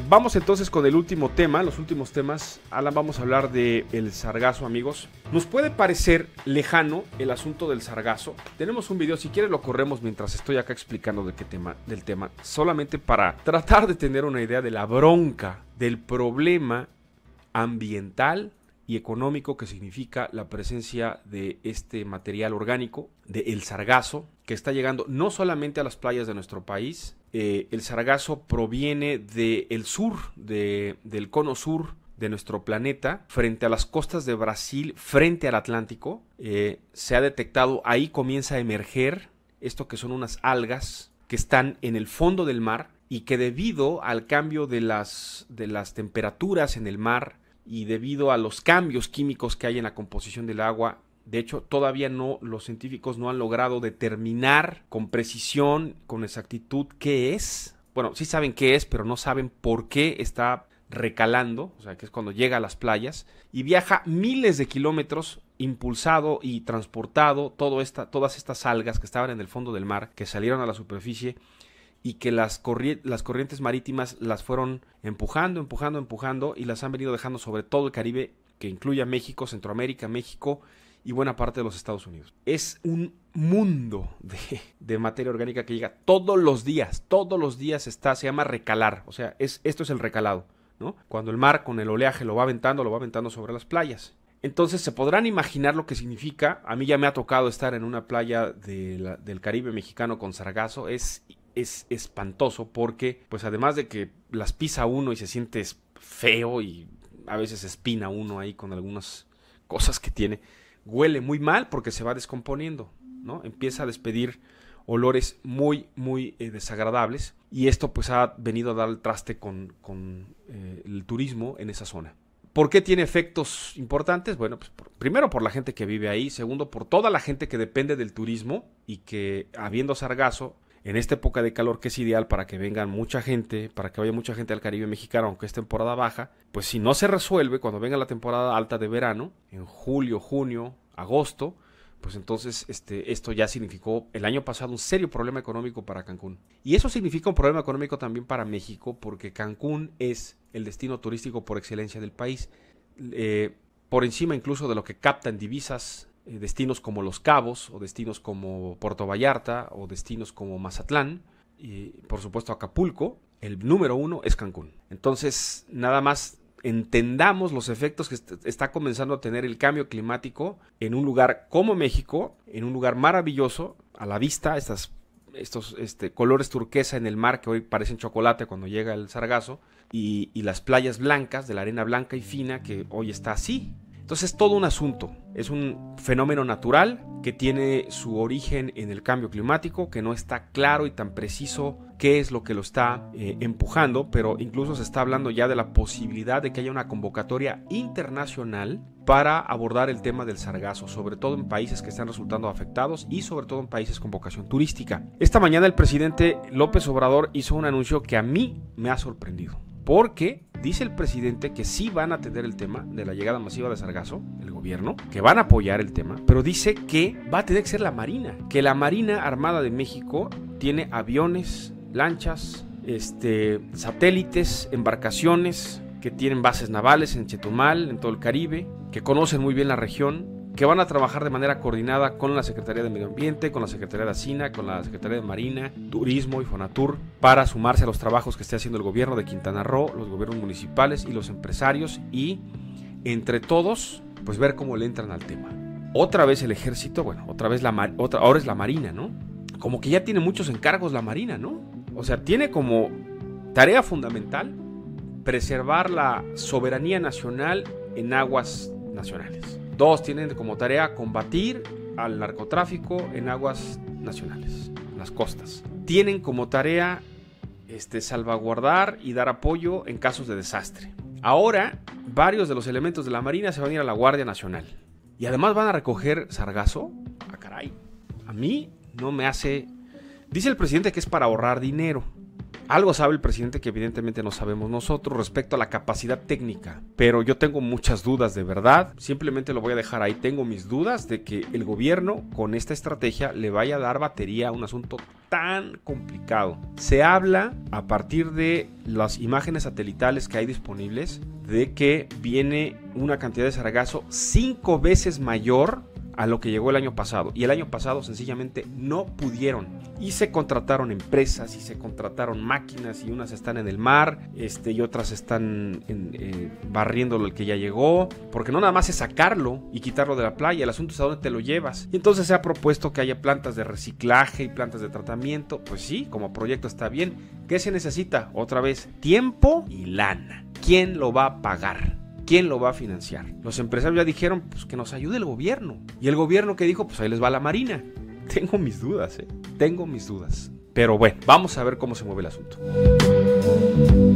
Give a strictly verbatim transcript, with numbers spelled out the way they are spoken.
vamos entonces con el último tema, los últimos temas. Alan, vamos a hablar del sargazo, amigos. Nos puede parecer lejano el asunto del sargazo. Tenemos un video, si quieres lo corremos mientras estoy acá explicando de qué tema, del tema, solamente para tratar de tener una idea de la bronca, del problema ambiental y económico que significa la presencia de este material orgánico, del sargazo, que está llegando no solamente a las playas de nuestro país. Eh, el sargazo proviene del sur, de, del cono sur de nuestro planeta, frente a las costas de Brasil, frente al Atlántico. Eh, se ha detectado, ahí comienza a emerger esto que son unas algas que están en el fondo del mar y que debido al cambio de las, de las temperaturas en el mar y debido a los cambios químicos que hay en la composición del agua, de hecho todavía no, los científicos no han logrado determinar con precisión, con exactitud qué es. Bueno, sí saben qué es, pero no saben por qué está recalando, o sea que es cuando llega a las playas y viaja miles de kilómetros impulsado y transportado todo esta, todas estas algas que estaban en el fondo del mar, que salieron a la superficie y que las, corri las corrientes marítimas las fueron empujando, empujando, empujando y las han venido dejando sobre todo el Caribe, que incluye a México, Centroamérica, México y buena parte de los Estados Unidos. Es un mundo de, de materia orgánica que llega todos los días, todos los días está, se llama recalar, o sea, es, esto es el recalado, ¿no? Cuando el mar con el oleaje lo va aventando, lo va aventando sobre las playas. Entonces se podrán imaginar lo que significa. A mí ya me ha tocado estar en una playa de la, del Caribe mexicano con sargazo. Es, es espantoso porque, pues además de que las pisa uno y se siente feo y a veces espina uno ahí con algunas cosas que tiene, huele muy mal porque se va descomponiendo, ¿no? Empieza a despedir olores muy, muy eh, desagradables y esto pues ha venido a dar el traste con, con eh, el turismo en esa zona. ¿Por qué tiene efectos importantes? Bueno, pues por, primero por la gente que vive ahí, segundo por toda la gente que depende del turismo y que habiendo sargazo, en esta época de calor que es ideal para que vengan mucha gente, para que vaya mucha gente al Caribe mexicano, aunque es temporada baja, pues si no se resuelve cuando venga la temporada alta de verano, en julio, junio, agosto, pues entonces este, esto ya significó el año pasado un serio problema económico para Cancún. Y eso significa un problema económico también para México, porque Cancún es el destino turístico por excelencia del país, eh, por encima incluso de lo que captan divisas, eh, destinos como Los Cabos, o destinos como Puerto Vallarta, o destinos como Mazatlán, y por supuesto Acapulco. El número uno es Cancún. Entonces, nada más entendamos los efectos que est está comenzando a tener el cambio climático en un lugar como México, en un lugar maravilloso, a la vista, estas, estos este, colores turquesa en el mar que hoy parecen chocolate cuando llega el sargazo, y, y las playas blancas, de la arena blanca y fina que hoy está así. Entonces es todo un asunto, es un fenómeno natural que tiene su origen en el cambio climático, que no está claro y tan preciso qué es lo que lo está eh, empujando, pero incluso se está hablando ya de la posibilidad de que haya una convocatoria internacional para abordar el tema del sargazo, sobre todo en países que están resultando afectados y sobre todo en países con vocación turística. Esta mañana el presidente López Obrador hizo un anuncio que a mí me ha sorprendido, porque dice el presidente que sí van a atender el tema de la llegada masiva de sargazo, el gobierno, que van a apoyar el tema, pero dice que va a tener que ser la Marina, que la Marina Armada de México tiene aviones, lanchas, este, satélites, embarcaciones, que tienen bases navales en Chetumal, en todo el Caribe, que conocen muy bien la región, que van a trabajar de manera coordinada con la Secretaría de Medio Ambiente, con la Secretaría de Hacienda, con la Secretaría de Marina, Turismo y Fonatur, para sumarse a los trabajos que esté haciendo el gobierno de Quintana Roo, los gobiernos municipales y los empresarios, y entre todos, pues ver cómo le entran al tema. Otra vez el ejército, bueno, otra vez la mar, otra, ahora es la Marina, ¿no? Como que ya tiene muchos encargos la Marina, ¿no? O sea, tiene como tarea fundamental preservar la soberanía nacional en aguas nacionales. Dos, tienen como tarea combatir al narcotráfico en aguas nacionales, en las costas. Tienen como tarea este, salvaguardar y dar apoyo en casos de desastre. Ahora, varios de los elementos de la Marina se van a ir a la Guardia Nacional. Y además van a recoger sargazo. Ah, caray. A mí no me hace... Dice el presidente que es para ahorrar dinero. Algo sabe el presidente que evidentemente no sabemos nosotros respecto a la capacidad técnica, pero yo tengo muchas dudas de verdad, simplemente lo voy a dejar ahí, tengo mis dudas de que el gobierno con esta estrategia le vaya a dar batería a un asunto tan complicado. Se habla a partir de las imágenes satelitales que hay disponibles de que viene una cantidad de sargazo cinco veces mayor a lo que llegó el año pasado, y el año pasado sencillamente no pudieron y se contrataron empresas y se contrataron máquinas, y unas están en el mar este, y otras están en, eh, barriéndolo el que ya llegó, porque no nada más es sacarlo y quitarlo de la playa, el asunto es a dónde te lo llevas. Y entonces se ha propuesto que haya plantas de reciclaje y plantas de tratamiento. Pues sí, como proyecto está bien. ¿Qué se necesita? Otra vez, tiempo y lana. ¿Quién lo va a pagar? ¿Quién lo va a financiar? Los empresarios ya dijeron pues, que nos ayude el gobierno. Y el gobierno que dijo, pues ahí les va la Marina. Tengo mis dudas, ¿eh? Tengo mis dudas. Pero bueno, vamos a ver cómo se mueve el asunto.